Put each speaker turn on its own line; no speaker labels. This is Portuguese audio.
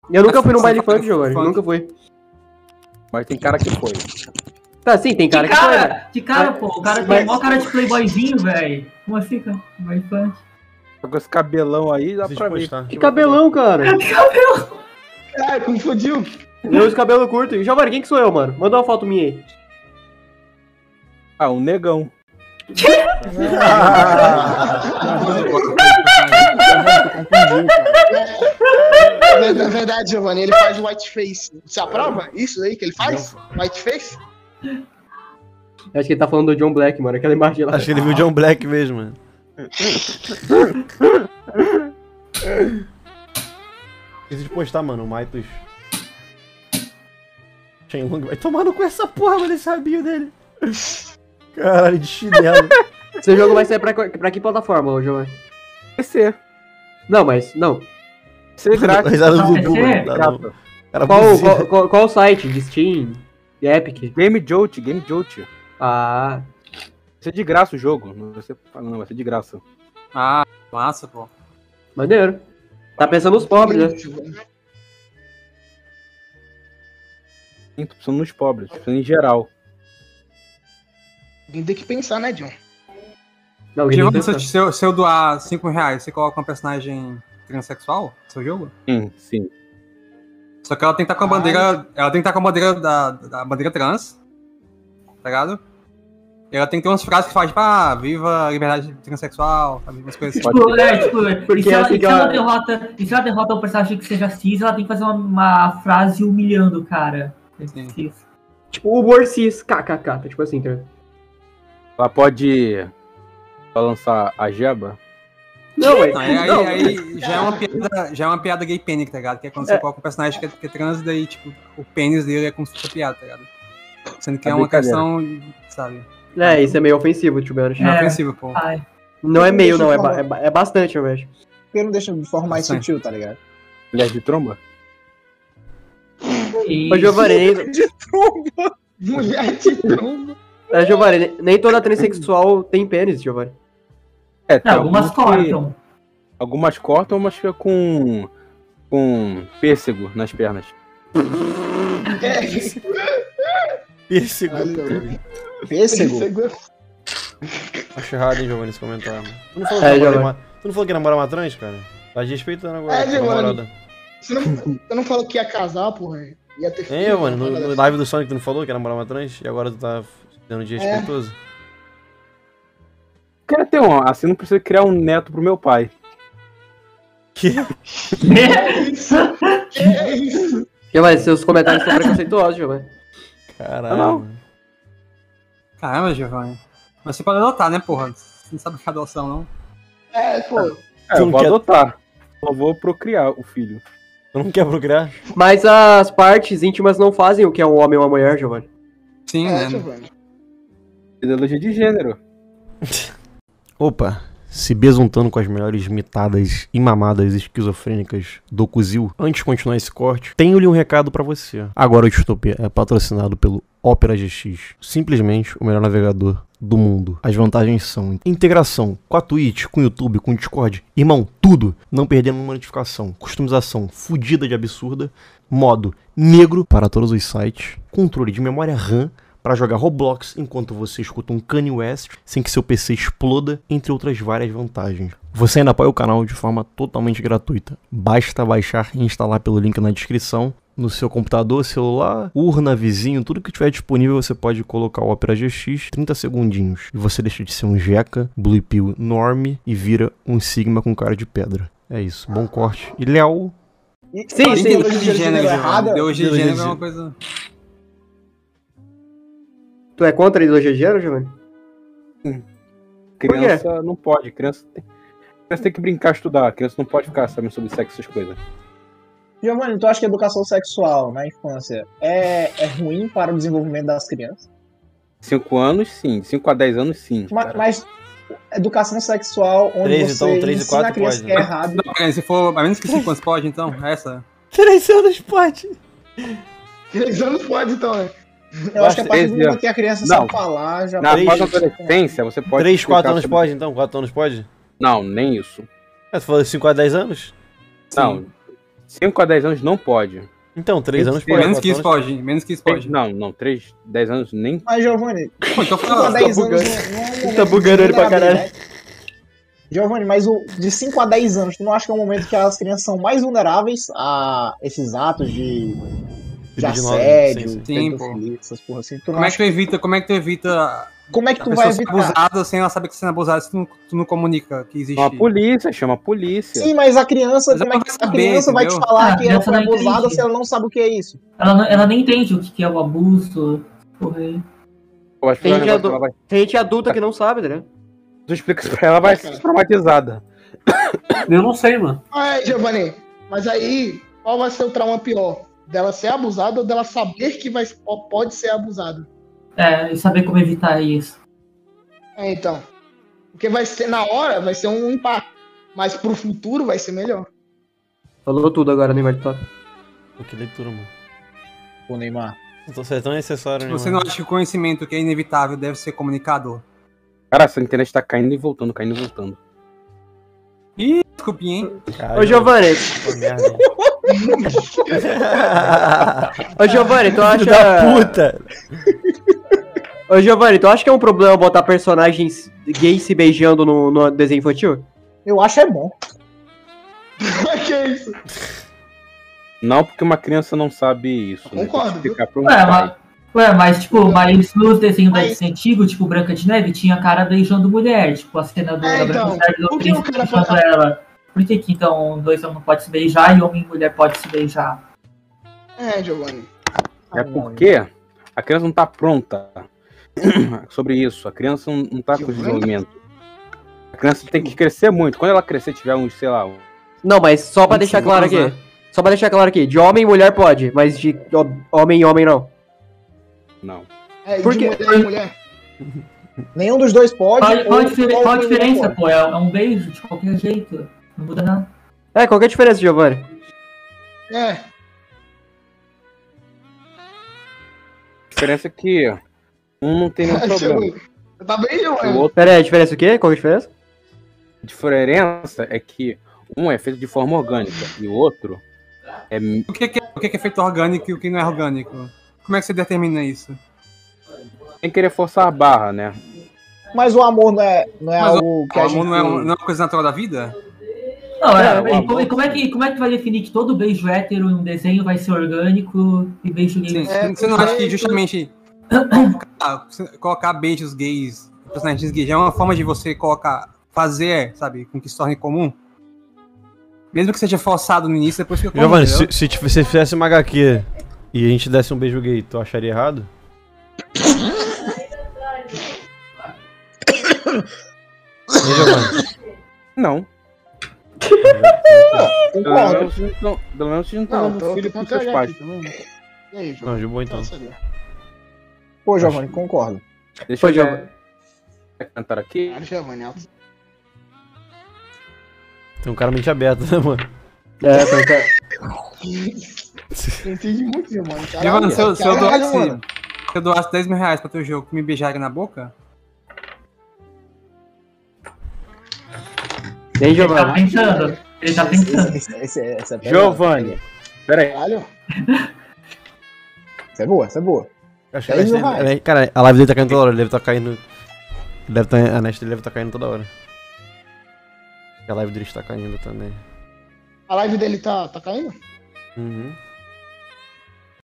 Eu nunca fui num baile funk, Giovanni. Nunca fui.
Mas tem cara que foi.
Tá, sim, tem cara que foi, né?
Que cara, pô. O cara tem mó cara de playboyzinho, velho. Como assim, cara? Baile funk.
Com esse cabelão aí, dá
Preciso
pra ver.
postar.
Que cabelão, cara.
Caralho, confundiu.
Eu uso cabelo curto. E Giovanni, quem que sou eu, mano? Manda uma foto minha aí.
Ah, um negão.
Na verdade, Giovanni, ele faz whiteface. Você aprova isso aí que ele faz? Whiteface?
Acho que ele tá falando do John Black, mano. Aquela imagem lá.
Acho que ele viu o John Black mesmo, mano. Esqueci de postar, mano, o Maitos. Shenlong vai tomar no cu essa porra, mano, ele sabia dele. Caralho, de chinelo.
Seu jogo vai sair pra que plataforma, ô Giovanni?
PC.
Não, mas, não.
PC grátis.
Risada do
PC?
Dudu, mano. Cara,
Qual o site? De Steam? De Epic?
Game Jolt, Game Jolt.
Ah,
Vai ser de graça o jogo. Não vai ser, não, vai ser de graça.
Ah, massa, pô.
maneiro. Tá pensando nos pobres, né?
Sim, tô pensando nos pobres, tô pensando em geral.
Alguém tem que pensar, né, John?
Não, alguém
Giovanni,
tem que
se eu doar R$5, você coloca uma personagem transexual no seu jogo?
Sim.
Só que ela tem que estar com a bandeira. Ela tem que estar com a bandeira da bandeira trans. Tá ligado? E ela tem que ter umas frases que faz, tipo, viva a liberdade transexual, sabe? Umas coisas assim.
Porque
e se
assim,
ela derrota um personagem que seja cis, ela tem que fazer uma frase humilhando o cara.
Sim.
Cis.
Tipo, o humor cis, kkk, tá tipo assim, cara.
Ela pode lançar a Jeba?
Não,
Não, aí já é uma piada gay pênis, tá ligado? Que é quando você coloca um personagem que é trans, e daí, tipo, o pênis dele é como se fosse piada, tá ligado? Sendo que é uma questão, sabe?
É, isso é meio ofensivo, tio Bernard.
É ofensivo, pô.
Ai.
Não é meio, não, é bastante, eu acho.
Porque não deixa de forma mais
Bastante.
sutil, tá ligado?
Mulher de tromba?
Ô, Giovanni,
De tromba! Mulher de tromba!
Giovanni, nem toda transexual tem pênis, Giovanni.
Tem
Algumas cortam.
Algumas cortam, mas fica com pêssego nas pernas.
Pêssego.
Pêssego?
Acho errado, hein, Giovanni, esse comentário. Tu não falou que ia namorar uma trans, cara? Tá desrespeitando agora.
É, Giovanni.
namorada.
Você não falou que ia casar, porra? Ia ter filho?
Mano, no live do Sonic tu não falou que ia namorar uma trans? E agora tu tá dando de respeitoso?
Quero ter assim não precisa criar um neto pro meu pai.
Que?
Que é isso?
Giovanni, seus comentários são preconceituosos, Giovanni.
Caralho.
Não.
Mano.
Caramba, Giovanni. Mas você pode adotar, né, porra? Você não sabe o que é adoção, não?
Pô.
Eu
não
vou
quer-
adotar. Eu vou procriar o filho.
Tu não quer procriar?
Mas as partes íntimas não fazem o que é um homem ou uma mulher, Giovanni.
Sim, né?
Giovanni.
Ideologia de gênero.
Opa, se besuntando com as melhores mitadas e mamadas esquizofrênicas do Cuzil, antes de continuar esse corte, tenho-lhe um recado pra você. Agora o Distopia é patrocinado pelo Opera GX, simplesmente o melhor navegador do mundo. As vantagens são integração com a Twitch, com o YouTube, com o Discord, irmão, tudo, não perdendo uma notificação, customização fodida de absurda, modo negro para todos os sites, controle de memória RAM para jogar Roblox enquanto você escuta um Kanye West sem que seu PC exploda, entre outras várias vantagens. Você ainda apoia o canal de forma totalmente gratuita. Basta baixar e instalar pelo link na descrição. No seu computador, celular, urna, vizinho, tudo que tiver disponível você pode colocar o Opera GX 30 segundinhos. E você deixa de ser um Jeca, Blue Pill Norme e vira um Sigma com cara de pedra. É isso, bom corte. E Léo...
Sim, sim.
Ideologia de gênero, Giovanni.
errada.
Ideologia de gênero é uma coisa...
Tu é contra a ideologia de gênero, Giovanni?
Criança não pode. Criança tem que brincar, estudar. Criança não pode ficar sabendo sobre sexo, essas coisas.
Giovanni, tu acha que a educação sexual na infância é ruim para o desenvolvimento das crianças?
5 anos, sim. 5 a 10 anos, sim.
Mas educação sexual onde
3,
você
então, 3 e
ensina
4
a criança
pode,
que é
né?
errado.
Não, se for a menos que 5 anos pode, então, essa.
3 anos pode.
3 anos pode, então, né? Eu acho que a partir do momento que a criança
Não.
sabe falar, já
Na
pode.
pós-adolescência, você pode...
3, 4
explicar
anos
sobre-
pode, então? 4 anos pode?
Não, nem isso.
Você falou 5 a 10 anos?
Não. 5 a 10 anos não pode.
Então, 3 anos
Menos
pode.
Menos que
4
isso
anos-
pode, menos que isso pode.
Não, 3, 10 anos nem.
Mas, Giovanni,
Pô, então
5 a
fala,
10
bugando.
anos não é um momento
Tá bugando
de
ele pra caralho.
vulnerabilidade. Giovanni, mas de 5 a 10 anos, tu não acha que é um momento que as crianças são mais vulneráveis a esses atos de
Sim,
assédio,
sim.
Sim,
pedofilia, essas porra assim? Tu não
como é
acha
que tu evita, como é que tu evita
Como é que
a
tu vai
pessoa ser
evitar?
abusada sem ela saber que está sendo abusada se tu não comunica que existe?
Chama a polícia.
Sim, mas a criança,
Mas
como
ela
é que
vai
a
saber,
criança vai te
entendeu?
falar
Ah,
que ela
essa
foi
não
abusada
entende.
se ela não sabe o que é isso?
Ela nem entende o que é o abuso. Porra aí.
Eu acho que
Tem
é um
gente,
negócio que ela vai.
Tem gente adulta que não sabe, né?
Tu explica isso pra ela, vai ser traumatizada.
Eu não sei, mano.
Ah, Giovanni, mas aí, qual vai ser o trauma pior? Dela ser abusada ou dela saber que pode ser abusada?
É, e saber como evitar isso.
É, então. Porque vai ser, na hora, vai ser um impacto. Mas pro futuro vai ser melhor.
Falou tudo agora, Neymar de Top.
Pô, que leitura, mano.
O Neymar.
Então, você é tão necessário, né?
Você
mano?
não acha que o conhecimento que é inevitável deve ser comunicado?
Cara, essa internet tá caindo e voltando, caindo e voltando.
Ih, desculpinha, hein?
Caralho,
Ô, Giovanni.
pô, merda, hein?
Ô, Giovanni, tu acha...
Filho da puta!
Ô, Giovanni, tu acha que é um problema botar personagens gays se beijando no desenho infantil?
Eu acho é bom.
que é isso?
Não, porque uma criança não sabe isso. Né? Tem que
Concordo,
explicar pra um
Ué,
pai.
mas tipo, mas nos desenhos
Mas-
antigos, tipo Branca de Neve, tinha cara beijando mulher. Tipo, a cena da
É,
Branca de
então,
Neve do
por que o
príncipe
cara
beijando
pode-
ela. Por que então dois homens não podem se beijar e homem e mulher podem se beijar?
É, Giovanni.
É porque a criança não tá pronta sobre isso. A criança não tá com desenvolvimento. A criança tem que crescer muito. Quando ela crescer, tiver uns, sei lá,
Não, mas só pra
25
deixar claro
anos,
aqui.
né?
Só pra deixar claro aqui. De homem e mulher pode, mas de homem e homem não.
não.
É,
Por
de
quê?
mulher em mulher.
Nenhum dos dois pode.
Qual a
ou
diferença,
nenhum
diferença,
pode.
pô? É um beijo, de qualquer jeito. Não muda nada.
É, qual que é a diferença, Giovanni?
É.
A diferença é que um não tem nenhum problema.
Giovanni. Tá bem,
O
Giovanni?
outro,
Pera aí, a diferença é o quê? Qual que é a diferença?
a diferença é que um é feito de forma orgânica e o outro é.
O que é feito orgânico e o que não é orgânico? Como é que você determina isso?
Sem querer forçar a barra, né?
Mas o amor não é
Mas
algo que
O
a
amor
gente.
não é uma coisa natural da vida?
Não,
o
e
amor,
como é que tu vai definir que todo beijo hétero em um desenho vai ser orgânico e beijo gay
Sim,
vai ser...
você não acha que justamente colocar beijos gays, personagens gays, já é uma forma de você fazer, sabe, com que se torne comum? Mesmo que seja forçado no início, depois fica comum,
Giovanni,
entendeu?
se você fizesse uma HQ e a gente desse um beijo gay, tu acharia errado? E Giovanni?
Não.
Concordo.
Pelo menos vocês não estão
Não,
dando
tô
filho pros
tentando
seus
olhar
pais.
aqui, tá vendo? E aí,
Não,
Giovanni?
de boa então.
Pô, Giovanni, concordo.
Deixa
Pô,
eu
Giovanni.
cantar aqui.
Claro, Giovanni. alto.
Tem um cara mente aberta, né, mano?
É, tá.
Eu entendi muito, Giovanni. Caralho,
Giovanni, se eu
caralho, mano.
doasse 10 mil reais pra teu jogo, tu me beijaria na boca?
Nem
Ele tá
Giovanni.
pensando. Ele tá pensando.
Essa é pesada.
Giovanni. Pera aí.
Caralho.
Essa é boa, essa é boa.
Acho que
10 mil
a
reais.
Nest, cara, a live dele tá caindo toda hora, ele deve estar caindo. A Nest dele deve estar caindo toda hora. A live dele está caindo também.
A live dele tá caindo?
Uhum.